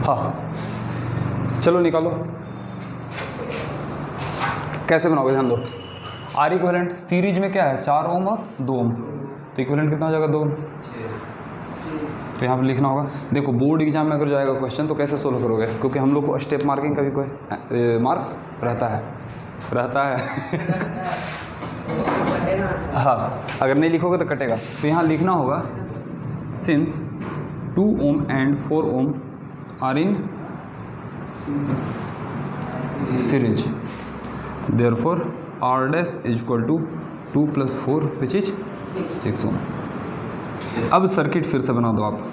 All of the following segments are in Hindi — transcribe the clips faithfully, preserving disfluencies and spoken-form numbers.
हाँ चलो निकालो, कैसे बनाओगे ध्यान दो। आर इक्विवेलेंट सीरीज में क्या है, चार ओम और दो ओम, तो इक्विवेलेंट कितना हो जाएगा, दो ओम। तो यहाँ पर लिखना होगा। देखो बोर्ड एग्जाम में अगर जाएगा क्वेश्चन तो कैसे सोल्व करोगे, क्योंकि हम लोग को स्टेप मार्किंग का भी कोई मार्क्स रहता है रहता है हाँ, अगर नहीं लिखोगे तो कटेगा। तो यहाँ लिखना होगा since two ohm and four ohm are in series therefore R dash is equal to two plus four which is six ohm. अब सर्किट फिर से बना दो आप।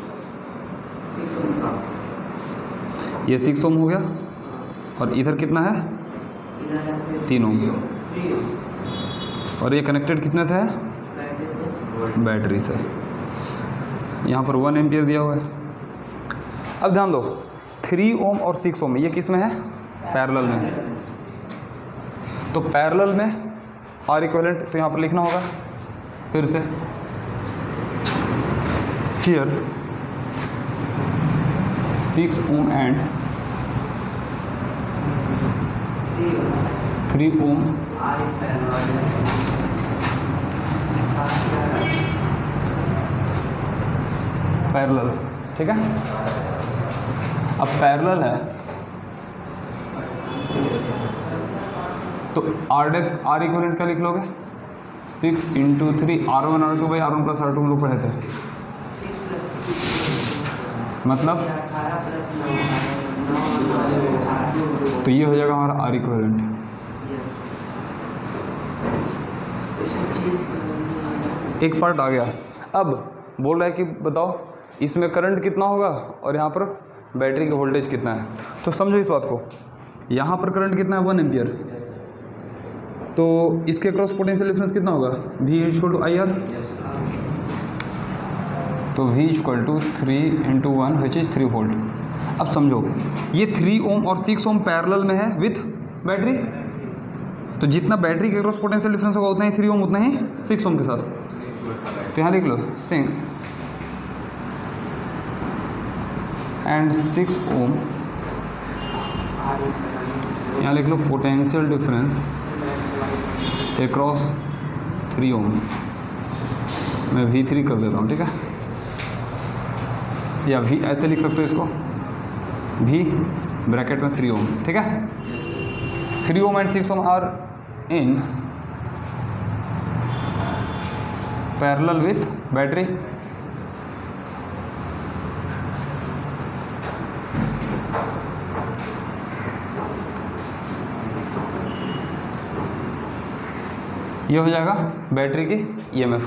ये सिक्स ओम हो गया और इधर कितना है, तीन ओम, और ये कनेक्टेड कितने से है, बैटरी से। यहाँ पर वन एम्पियर दिया हुआ है। अब ध्यान दो, थ्री ओम और सिक्स ओम ये किस में है, पैरेलल में। तो पैरेलल में आर इक्विवेलेंट, तो यहाँ पर लिखना होगा फिर से here six ohm and three ohm parallel, ठीक है। अब पैरेलल है तो आर डैश आर इक्विवेलेंट का लिख लोगे six into three R one R two by R one plus R two हम लोग पढ़े थे, मतलब तो ये हो जाएगा हमारा आर इक्विवेलेंट। एक पार्ट आ गया। अब बोल रहा है कि बताओ इसमें करंट कितना होगा और यहाँ पर बैटरी का वोल्टेज कितना है। तो समझो इस बात को, यहाँ पर करंट कितना है, वन एम्पियर, तो इसके क्रॉस पोटेंशियल डिफरेंस कितना होगा, V equal to I R. तो V equal to three into one which is three volt. अब समझो ये थ्री ओम और सिक्स ओम पैरेलल में है विथ बैटरी, तो जितना बैटरी के क्रॉस पोटेंशियल डिफरेंस होगा उतना ही थ्री ओम उतना ही सिक्स ओम के साथ। तो यहाँ लिख लो सिंक एंड सिक्स ओम, यहाँ लिख लो potential difference across three ohm. मैं वी थ्री कर देता हूँ, ठीक है, या वी ऐसे लिख सकते हो इसको, वी ब्रैकेट में थ्री ओम, ठीक है। Three ohm and six ohm are in parallel with battery. ये हो जाएगा बैटरी की ईएमएफ।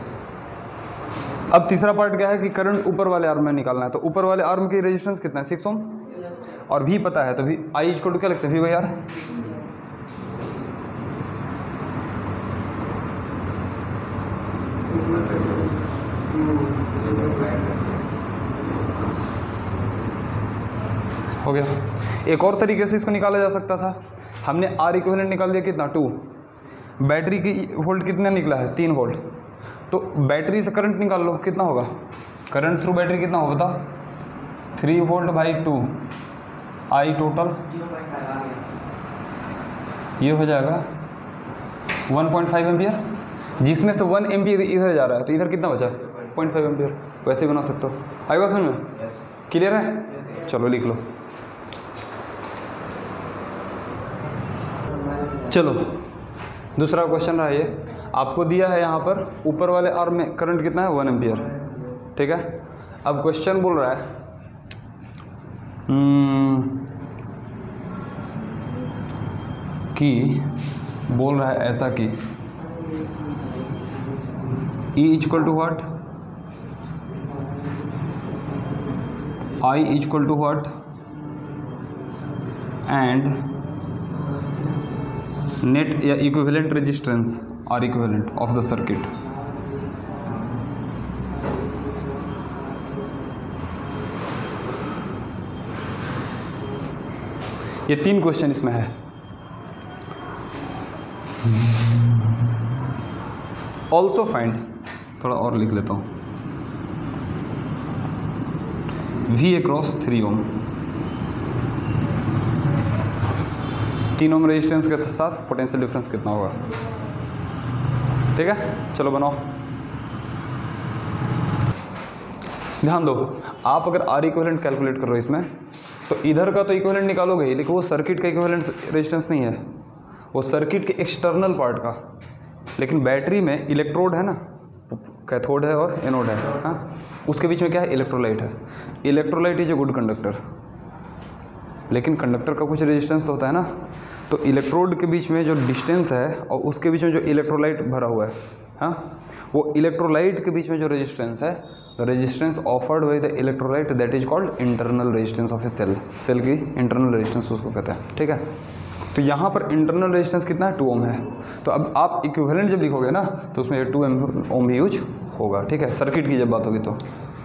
अब तीसरा पार्ट क्या है कि करंट ऊपर वाले आर्म में निकालना है। तो ऊपर वाले आर्म की रेजिस्टेंस कितना है, सिक्स ओम, और भी पता है तो भी आई इक्वल टू क्या लगता है, वी बाई आर। हो गया। एक और तरीके से इसको निकाला जा सकता था, हमने आर इक्विवेलेंट निकाल दिया कितना, टू, बैटरी की वोल्ट कितना निकला है, तीन वोल्ट, तो बैटरी से करंट निकाल लो कितना होगा, करंट थ्रू बैटरी कितना होगा बताओ, three volt by two, I total ये हो जाएगा वन पॉइंट फाइव एम्पियर, जिसमें से वन एम्पियर इधर जा रहा है, तो इधर कितना बचा, पॉइंट फाइव एम्पियर। वैसे बना सकते हो, आएगा समझ में, क्लियर है। चलो लिख लो। चलो दूसरा क्वेश्चन रहा ये, आपको दिया है यहाँ पर ऊपर वाले आर्म में करंट कितना है, वन एम्पियर, ठीक है। अब क्वेश्चन बोल रहा है कि बोल रहा है ऐसा कि E equal to what, I equal to what, and net या equivalent resistance R equivalent of the circuit. ये तीन क्वेश्चन इसमें है। ऑल्सो फाइंड, थोड़ा और लिख लेता हूँ, V अक्रॉस थ्री ओम, तीन ओम रेजिस्टेंस के साथ पोटेंशियल डिफरेंस कितना होगा। ठीक है, चलो बनाओ। ध्यान दो, आप अगर आर इक्विवेलेंट कैलकुलेट करो इसमें, तो इधर का तो इक्विवेलेंट निकालोगे ही, लेकिन वो सर्किट का इक्विवेलेंट रेजिस्टेंस नहीं है, वो सर्किट के एक्सटर्नल पार्ट का। लेकिन बैटरी में इलेक्ट्रोड है ना, कैथोड है और एनोड है, हाँ, उसके बीच में क्या है, इलेक्ट्रोलाइट है। Electrolyte is a good conductor, लेकिन कंडक्टर का कुछ रेजिस्टेंस तो होता है ना। तो इलेक्ट्रोड के बीच में जो डिस्टेंस है और उसके बीच में जो इलेक्ट्रोलाइट भरा हुआ है, हाँ, वो इलेक्ट्रोलाइट के बीच में जो रेजिस्टेंस है, the resistance offered by the electrolyte that is called internal resistance of a cell. Cell की इंटरनल रेजिस्टेंस उसको कहते हैं। ठीक है, तो यहाँ पर इंटरनल रेजिस्टेंस कितना है, टू ओम है। तो अब आप इक्विवेलेंट जब लिखोगे ना, तो उसमें टू ओम भी यूज होगा। ठीक है, सर्किट की जब बात होगी तो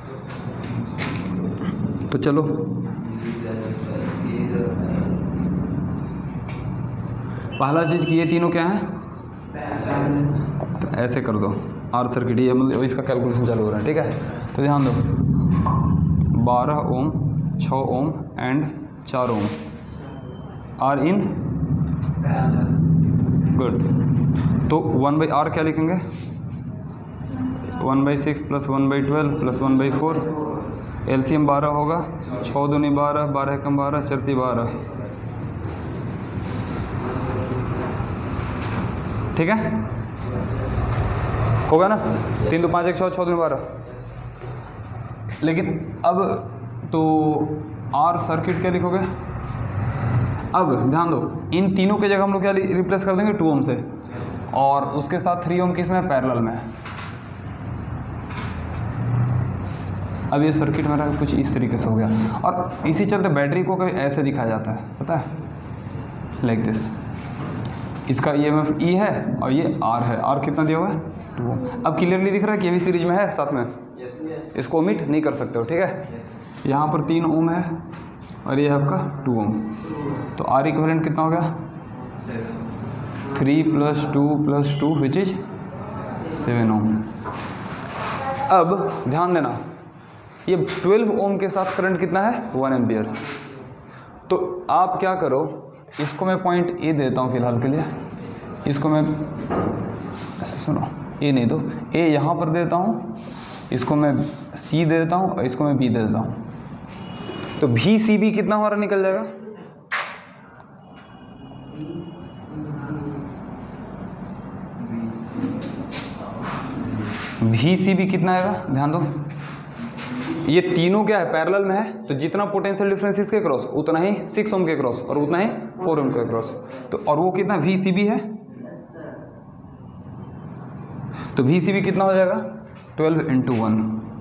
तो चलो पहला चीज़ कि ये तीनों क्या है, तो ऐसे कर दो, आर सर्किट, ये मतलब इसका कैलकुलेशन चालू हो रहा है। ठीक है, तो ध्यान दो, बारह ओम, छः ओम एंड चार ओम आर इन गुड। तो वन बाई आर क्या लिखेंगे, one by six plus one by twelve plus one by four, LCM बारह होगा, छः दूनी बारह, बारह कम बारह, चरती बारह। ठीक है, होगा ना, तीन दो पाँच एक छः, छः दूनी बारह। लेकिन अब तो आर सर्किट क्या लिखोगे, अब ध्यान दो, इन तीनों के जगह हम लोग क्या रिप्लेस कर देंगे, टू ओम से, और उसके साथ थ्री ओम किस में, पैरेलल में है। अब ये सर्किट मेरा कुछ इस तरीके से हो गया, और इसी चलते बैटरी को कभी ऐसे दिखाया जाता है, पता है, लाइक दिस। इसका ई एम एफ ई है और ये आर है, आर कितना दिया हुआ है, टू ओम। अब क्लियरली दिख रहा है कि ये भी सीरीज में है साथ में, इसको ओमिट नहीं कर सकते हो। ठीक है, यहाँ पर तीन ओम है और ये है आपका टू ओम, तो आर इक्विवेलेंट कितना हो गया, three plus two plus two which is seven ohm. अब ध्यान देना, ये ट्वेल्व ओम के साथ करंट कितना है, वन एम्पियर। तो आप क्या करो, इसको मैं पॉइंट ए देता हूँ फिलहाल के लिए, इसको मैं ऐसे सुनो, ए नहीं दो, ए यहाँ पर देता हूँ, इसको मैं सी दे देता हूँ और इसको मैं बी दे देता हूँ। तो भी सी बी कितना हमारा निकल जाएगा, भी सी बी कितना आएगा, ध्यान दो, ये तीनों क्या है, पैरेलल में है, तो जितना पोटेंशियल डिफरेंस इसके क्रॉस उतना ही सिक्स ओम के क्रॉस और उतना ही फोर ओम के क्रॉस। तो और वो कितना वी सी बी है, तो वी सी बी कितना हो जाएगा, twelve into one,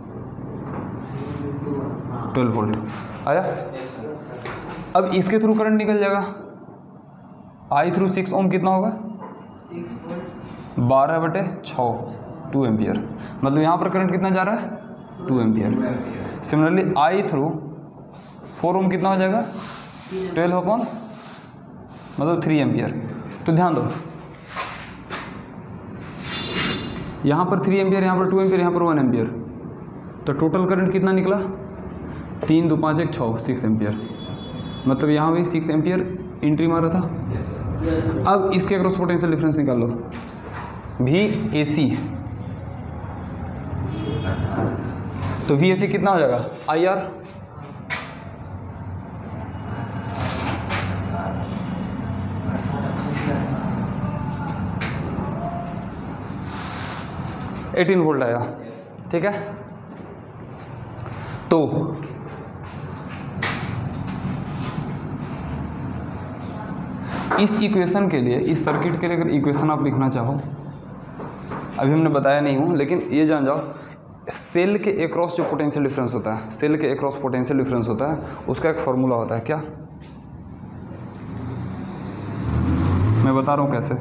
twelve volt आया। अब इसके थ्रू करंट निकल जाएगा, आई थ्रू सिक्स ओम कितना होगा, बारह बटे छः, टू एम्पियर। मतलब यहाँ पर करंट कितना जा रहा है, two ampere. Similarly I through four ohm कितना हो जाएगा, ट्वेल्व अपॉन मतलब थ्री एम्पियर। तो ध्यान दो, यहाँ पर थ्री एम्पियर, यहाँ पर टू एम्पियर, यहाँ पर वन एम्पियर, तो टोटल करंट कितना निकला, तीन दो पाँच एक छः, सिक्स एम्पियर। मतलब यहाँ भी सिक्स एम्पियर एंट्री मारा था। अब इसके अक्रॉस पोटेंशियल डिफरेंस निकाल लो, भी ए सी, तो वी ए सी कितना हो जाएगा, आई आर, एटीन वोल्ट आया। ठीक है, तो इस इक्वेशन के लिए, इस सर्किट के लिए अगर इक्वेशन आप लिखना चाहो, अभी हमने बताया नहीं हूँ, लेकिन ये जान जाओ, सेल के एक्रॉस जो पोटेंशियल डिफरेंस होता है, सेल के एक्रॉस पोटेंशियल डिफरेंस होता है, उसका एक फॉर्मूला होता है। क्या, मैं बता रहा हूँ कैसे,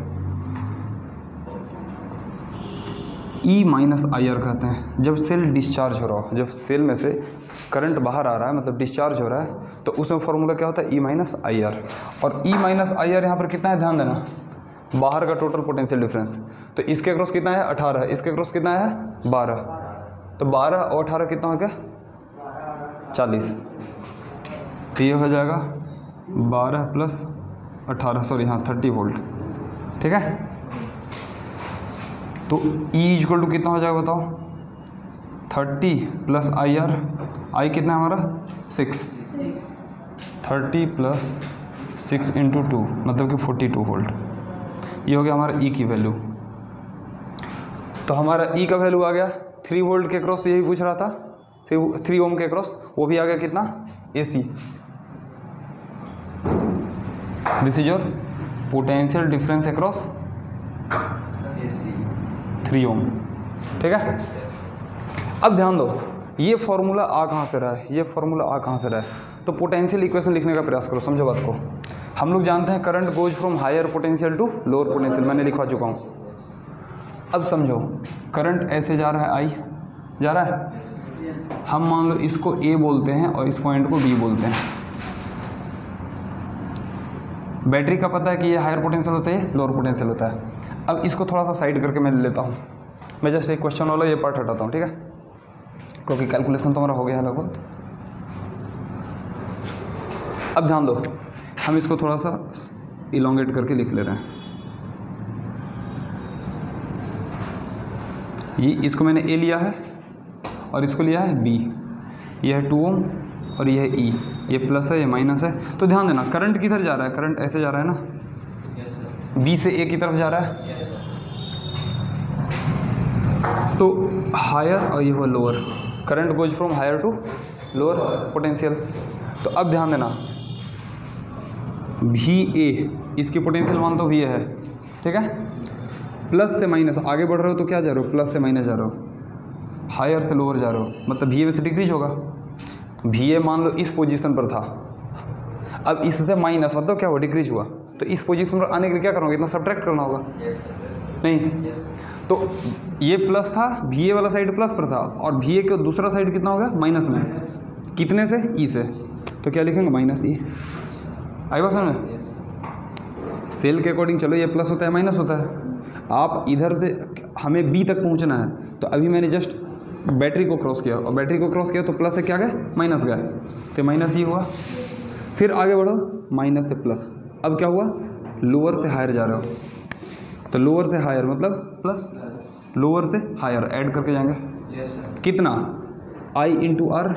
ई माइनस आई आर कहते हैं। जब सेल डिस्चार्ज हो रहा हो, जब सेल में से करंट बाहर आ रहा है, मतलब डिस्चार्ज हो रहा है, तो उसमें फॉर्मूला क्या होता है, ई माइनस आई आर। और ई माइनस आई आर यहाँ पर कितना है, ध्यान देना, बाहर का टोटल पोटेंशियल डिफरेंस। तो इसके अक्रॉस कितना है, अठारह, इसके अक्रॉस कितना है, बारह, तो बारह और अठारह कितना हो गया, चालीस। तो ये हो जाएगा बारह प्लस अठारह सॉरी हाँ थर्टी वोल्ट, ठीक है। तो E इक्वल टू कितना हो जाएगा बताओ, thirty plus I R, I कितना है हमारा six, thirty plus six into two मतलब कि फोर्टी टू वोल्ट। ये हो गया हमारा E की वैल्यू। तो हमारा E का वैल्यू आ गया थ्री वोल्ट के क्रॉस, यही पूछ रहा था, थ्री थ्री ओम के क्रॉस, वो भी आ गया कितना A C. This is your potential difference across three ohm, ठीक है। अब ध्यान दो, ये फॉर्मूला आ कहाँ से रहा है, ये फॉर्मूला आ कहाँ से रहा है। तो पोटेंशियल इक्वेशन लिखने का प्रयास करो, समझो बात को। हम लोग जानते हैं current goes from higher potential to lower potential, मैंने लिखवा चुका हूँ। अब समझो, करंट ऐसे जा रहा है, आई जा रहा है, हम मान लो इसको ए बोलते हैं और इस पॉइंट को बी बोलते हैं। बैटरी का पता है कि ये हायर पोटेंशियल होता है, लोअर पोटेंशियल होता है। अब इसको थोड़ा सा साइड करके मैं ले लेता हूँ, मैं जस्ट एक क्वेश्चन वाला ये पार्ट हटाता हूँ, ठीक है, क्योंकि कैलकुलेशन तो हमारा हो गया है लगभग। अब ध्यान दो, हम इसको थोड़ा सा इलोंगेट करके लिख ले रहे हैं। ये इसको मैंने ए लिया है और इसको लिया है बी, ये है टू ओम और ये है ई, ये प्लस है ये माइनस है। तो ध्यान देना, करंट किधर जा रहा है, करंट ऐसे जा रहा है ना, बी से ए की तरफ जा रहा है। तो हायर और ये हुआ lower, current goes from higher to lower potential. तो अब ध्यान देना, वी ए इसकी पोटेंशियल मान तो वी ए है, ठीक है। प्लस से माइनस आगे बढ़ रहे हो तो क्या जा रहे हो, प्लस से माइनस जा रहे हो, हायर से लोअर जा रहे हो, मतलब वी ए में से डिक्रीज होगा। वी ए मान लो इस पोजीशन पर था, अब इससे माइनस मतलब क्या हुआ, डिक्रीज हुआ। तो इस पोजीशन पर आने के लिए क्या करोगे, इतना सब्ट्रैक्ट करना होगा, नहीं। तो ये प्लस था, वी ए वाला साइड प्लस पर था, और वी ए का दूसरा साइड कितना होगा, माइनस में, कितने से, ई से। तो क्या लिखेंगे, माइनस ई। आई बात समझ में, सेल के अकॉर्डिंग चलो ये प्लस होता है माइनस होता है। आप इधर से हमें बी तक पहुंचना है, तो अभी मैंने जस्ट बैटरी को क्रॉस किया, और बैटरी को क्रॉस किया तो प्लस से क्या गए, माइनस गए, तो माइनस ये हुआ। फिर आगे बढ़ो, माइनस से प्लस, अब क्या हुआ, लोअर से हायर जा रहे हो, तो लोअर से हायर मतलब प्लस, लोअर से हायर ऐड करके जाएंगे, yes, कितना, I into R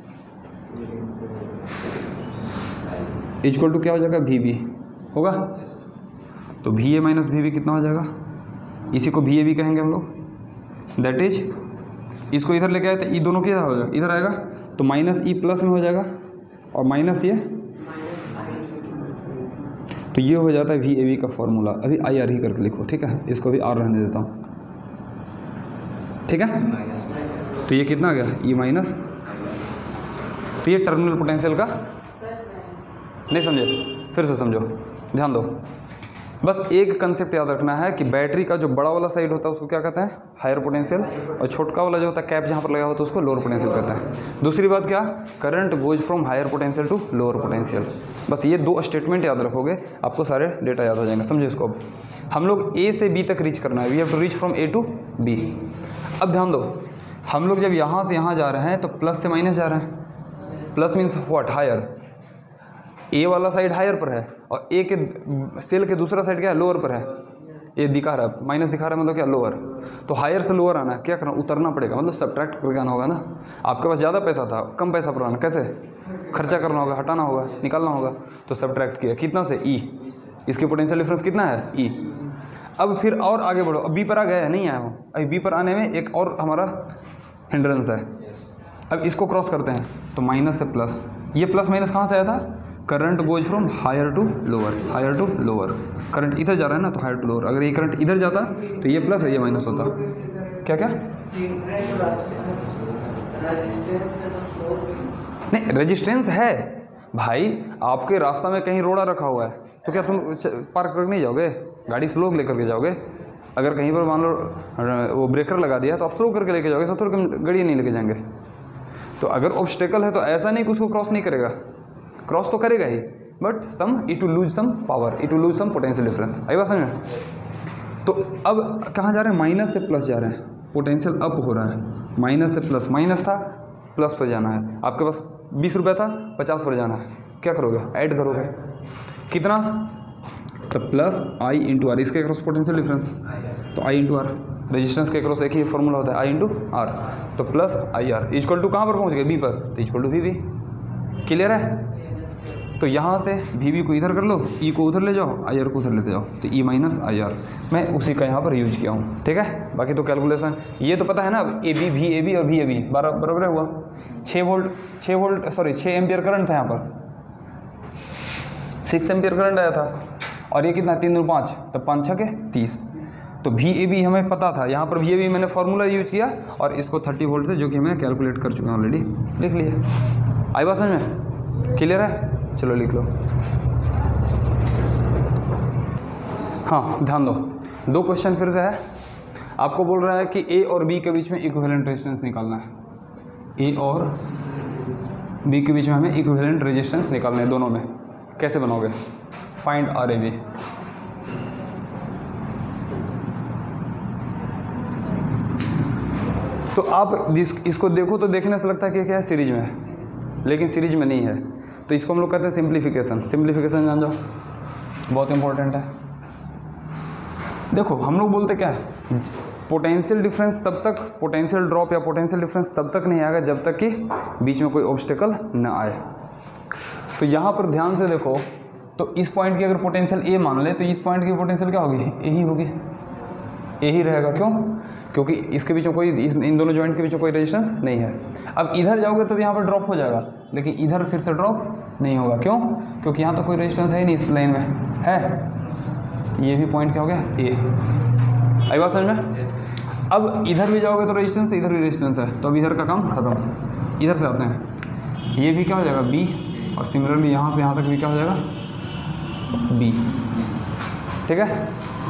equal to क्या हो जाएगा, वी बी होगा। तो V A minus V B कितना हो जाएगा, इसी को वी ए भी कहेंगे हम लोग, दैट इज, इसको इधर लेके आए तो ई दोनों क्या हो जाएगा, इधर आएगा, तो माइनस ई प्लस में हो जाएगा, और माइनस ये, तो ये हो जाता है वी ए बी का फॉर्मूला। अभी आई आर ही करके लिखो, ठीक है, इसको भी आर रहने देता हूँ, ठीक है। तो ये कितना आ गया, ई माइनस, तो ये टर्मिनल पोटेंशियल का, नहीं समझे, फिर से समझो, ध्यान दो। बस एक कंसेप्ट याद रखना है कि बैटरी का जो बड़ा वाला साइड होता है उसको क्या कहते हैं, हायर पोटेंशियल, और छोटका वाला जो होता है कैप जहाँ पर लगा होता है उसको लोअर पोटेंशियल कहते हैं। दूसरी बात क्या, current goes from higher potential to lower potential. बस ये दो स्टेटमेंट याद रखोगे, आपको सारे डेटा याद हो जाएंगे। समझो इसको, अब हम लोग ए से बी तक रीच करना है, we have to reach from A to B. अब ध्यान दो, हम लोग जब यहाँ से यहाँ जा रहे हैं तो प्लस से माइनस जा रहे हैं, plus means what, higher, A वाला साइड हायर पर है और ए के सेल के दूसरा साइड क्या है, लोअर पर है। ये दिखा रहा है माइनस दिखा रहा है, मतलब क्या, लोअर। तो हायर से लोअर आना है, क्या करना, उतरना पड़ेगा, मतलब सब्ट्रैक्ट करके आना होगा ना। आपके पास ज़्यादा पैसा था, कम पैसा पर आना, कैसे, खर्चा करना होगा, हटाना होगा, निकालना होगा, तो सब्ट्रैक्ट किया, कितना से, ई, इसकी पोटेंशियल डिफरेंस कितना है, ई। अब फिर और आगे बढ़ो, अब बी पर आ गया है, नहीं आया हो, अभी बी पर आने में एक और हमारा हिंड्रेंस है। अब इसको क्रॉस करते हैं, तो माइनस से प्लस, ये प्लस माइनस कहाँ से आया था, current goes from higher to lower, higher to lower, current इधर जा रहा है ना, तो हायर टू लोअर। अगर ये करंट इधर जाता तो ये प्लस है, ये माइनस होता, क्या क्या, नहीं रेजिस्टेंस है भाई, आपके रास्ता में कहीं रोड़ा रखा हुआ है तो क्या तुम पार्क करके नहीं जाओगे, गाड़ी स्लो लेकर के जाओगे। अगर कहीं पर मान लो वो ब्रेकर लगा दिया तो आप स्लो करके लेके जाओगे, सब थोड़ी गाड़ी नहीं लेके जाएंगे। तो अगर ऑब्स्टेकल है तो ऐसा नहीं कि उसको क्रॉस नहीं करेगा, क्रॉस तो करेगा ही, but some it will lose some power, it will lose some potential difference. आई बात समझ में। तो अब कहाँ जा रहे हैं, माइनस से प्लस जा रहे हैं, पोटेंशियल अप हो रहा है, माइनस से प्लस, माइनस था प्लस पर जाना है। आपके पास बीस रुपये था, पचास पर जाना है, क्या करोगे, ऐड करोगे, कितना, तो प्लस आई इंटू आर, इसके क्रॉस पोटेंशियल डिफरेंस, तो आई इंटू आर, रेजिस्टेंस के क्रॉस एक ही फॉर्मूला होता है आई इंटू आर, तो plus I R equal to कहाँ पर पहुँच गए, बी पर, तो equal to V V. Clear है? तो यहाँ से वी वी को इधर कर लो, ई को उधर ले जाओ, आई आर को उधर लेते जाओ, तो ई माइनस आई आर, मैं उसी का यहाँ पर यूज किया हूँ। ठीक है, बाकी तो कैलकुलेशन ये तो पता है ना, A B V A B और वी ए बी बराबर हुआ, छः वोल्ट छः वोल्ट सॉरी छः एम्पियर करंट था यहाँ पर, सिक्स एम्पियर करंट आया था, और ये कितना, तीन दो पाँच, तो पाँच छः के तीस, तो वी ए बी हमें पता था, यहाँ पर वी ए बी मैंने फार्मूला यूज किया, और इसको थर्टी वोल्ट से जो कि मैं कैलकुलेट कर चुका हूँ ऑलरेडी, लिख लिया। आई बात समझ में? क्लियर है? चलो लिख लो। हाँ ध्यान दो, दो क्वेश्चन फिर से है, आपको बोल रहा है कि ए और बी के बीच में इक्विवेलेंट रेजिस्टेंस निकालना है, ए और बी के बीच में हमें इक्विवेलेंट रेजिस्टेंस निकालना है दोनों में। कैसे बनाओगे? Find R A B. तो आप इसको देखो तो देखने से लगता है कि क्या है, सीरीज में है, लेकिन सीरीज में नहीं है, तो इसको हम लोग कहते हैं सिंप्लीफिकेशन। सिंप्लीफिकेशन जान जाओ, बहुत इंपॉर्टेंट है। देखो हम लोग बोलते क्या है, पोटेंशियल डिफरेंस तब तक, पोटेंशियल ड्रॉप या पोटेंशियल डिफरेंस तब तक नहीं आएगा जब तक कि बीच में कोई ऑब्स्टेकल न आए। तो यहाँ पर ध्यान से देखो, तो इस पॉइंट की अगर पोटेंशियल ए मान ले, तो इस पॉइंट की पोटेंशियल क्या होगी, ए ही होगी, ए ही रहेगा। क्यों? क्योंकि इसके बीच में कोई, इस इन दोनों जॉइंट के बीच में कोई रेजिस्टेंस नहीं है। अब इधर जाओगे तो यहाँ पर ड्रॉप हो जाएगा, लेकिन इधर फिर से ड्रॉप नहीं होगा। क्यों? क्योंकि यहाँ तो कोई रेजिस्टेंस है ही नहीं, इस लाइन में है, ये भी पॉइंट क्या हो गया, ए। आई बात समझ में? अब इधर भी जाओगे तो रेजिस्टेंस, इधर भी रेजिस्टेंस है, तो अब इधर का काम खत्म। इधर से आते हैं, ये भी क्या हो जाएगा, बी, और सिमिलरली यहाँ से यहाँ तक भी क्या हो जाएगा, बी। ठीक है,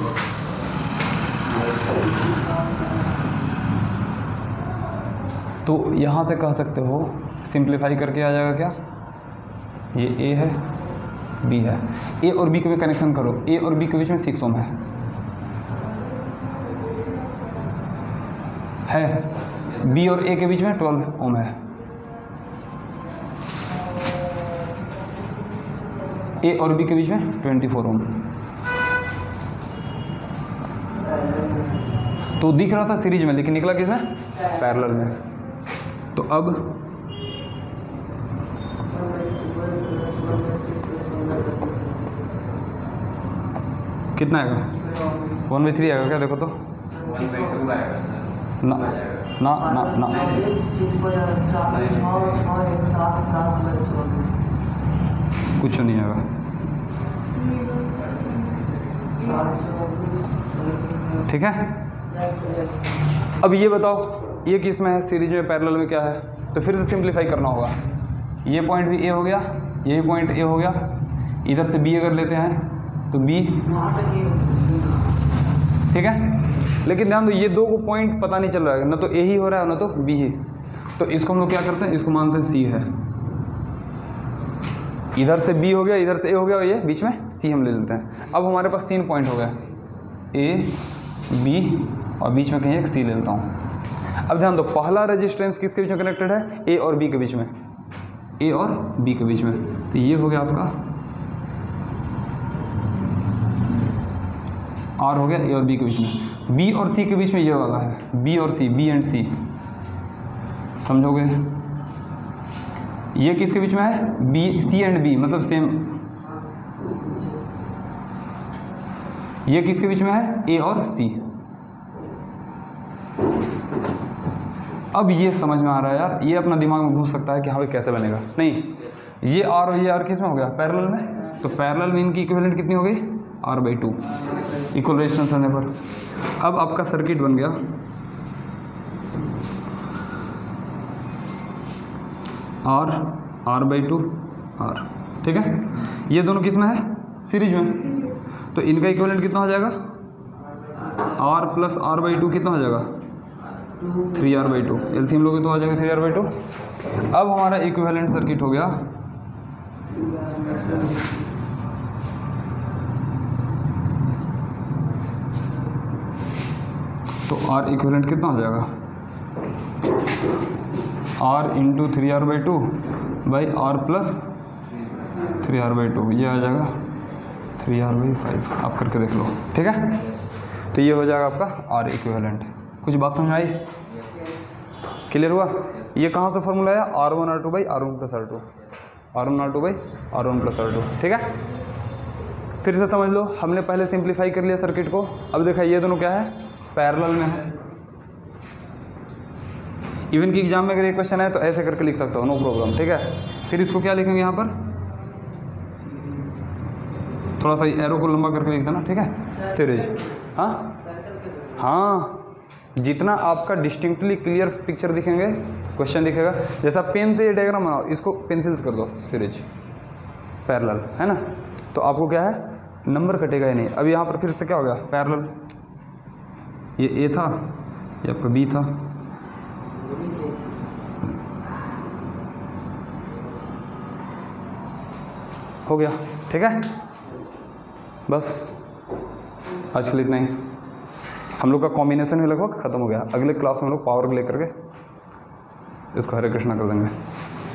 तो यहाँ से कह सकते हो, सिंप्लीफाई करके आ जाएगा क्या, ये ए है, बी है, ए और बी के बीच कनेक्शन करो, ए और बी के बीच में सिक्स ओम है, है बी और ए के बीच में ट्वेल्व ओम है, ए और बी के बीच में ट्वेंटी फोर ओम। तो दिख रहा था सीरीज में, लेकिन निकला किसमें, पैरेलल में। तो अब कितना आएगा, वन बाई थ्री आएगा क्या, देखो तो, ना ना ना ना कुछ नहीं आएगा। ठीक है, अब ये बताओ, ये किस में है, सीरीज में, पैरेलल में क्या है, तो फिर से सिंप्लीफाई करना होगा। ये पॉइंट भी ए हो गया, यही पॉइंट ए हो गया, इधर से बी अगर लेते हैं तो बी। ठीक है, लेकिन ध्यान दो, ये दो को पॉइंट पता नहीं चल रहा है, ना तो ए ही हो रहा है ना तो बी ही, तो इसको हम लोग क्या करते हैं, इसको मानते हैं सी है। इधर से बी हो गया, इधर से ए हो गया, और ये बीच में सी हम ले लेते हैं। अब हमारे पास तीन पॉइंट हो गए, ए बी और बीच में कहीं एक सी ले लेता हूँ। अब ध्यान दो, पहला रेजिस्टेंस किसके बीच में कनेक्टेड है, ए और बी के बीच में, ए और बी के बीच में, तो ये हो गया आपका आर हो गया, ए और बी के बीच में। बी और सी के बीच में ये वाला है, बी और सी, बी एंड सी, समझोगे? ये किसके बीच में है, बी, सी एंड बी, मतलब सेम। ये किसके बीच में है, ए और सी। अब ये समझ में आ रहा है यार, ये अपना दिमाग में घुस सकता है कि हाँ भाई कैसे बनेगा। नहीं, ये आर और ये आर किस में हो गया, पैरेलल में, तो पैरेलल में इनकी इक्विवेलेंट कितनी हो गई, R by two, equal resistance होने पर। अब आपका सर्किट बन गया, R, R by two, R. ठीक है, ये दोनों किस में है, सीरीज में, तो इनका इक्विवेलेंट कितना हो जाएगा, R plus R by two कितना हो जाएगा, three R by two. LCM लोगे तो आ जाएगा थ्री आर बाई टू। अब हमारा इक्विवेलेंट सर्किट हो गया, तो आर इक्विवेलेंट कितना हो जाएगा, R into three R by two by R plus three R by two, ये आ जाएगा थ्री आर बाई फाइव, आप करके देख लो, ठीक है। तो ये हो जाएगा आपका आर इक्विवेलेंट। कुछ बात समझ आई? क्लियर हुआ? ये कहाँ से फॉर्मूला है? R one R two by R one plus R two, R one R two by R one plus R two, ठीक है। फिर से समझ लो, हमने पहले सिंप्लीफाई कर लिया सर्किट को। अब देखा ये दोनों क्या है? पैरेलल में है। इवन की एग्जाम में अगर ये क्वेश्चन है तो ऐसे करके लिख सकते हो, नो प्रॉब्लम, ठीक है। फिर इसको क्या लिखेंगे यहाँ पर? थोड़ा सा एरो को लंबा करके लिख देना, ठीक है, सीरीज। हाँ हाँ, जितना आपका डिस्टिंक्टली क्लियर पिक्चर दिखेंगे, क्वेश्चन दिखेगा। जैसा पेन से ये डायग्राम बनाओ, इसको पेंसिल से कर दो, सीरीज पैरेलल, है ना। तो आपको क्या है? नंबर कटेगा ही नहीं। अब यहाँ पर फिर से क्या हो गया? पैरेलल। ये ए था, ये आपका बी था, हो गया, ठीक है। बस आज के लिए इतना ही। हम लोग का कॉम्बिनेशन भी लगभग खत्म हो गया। अगले क्लास में हम लोग पावर लेकर के इसको हरे कृष्णा कर देंगे।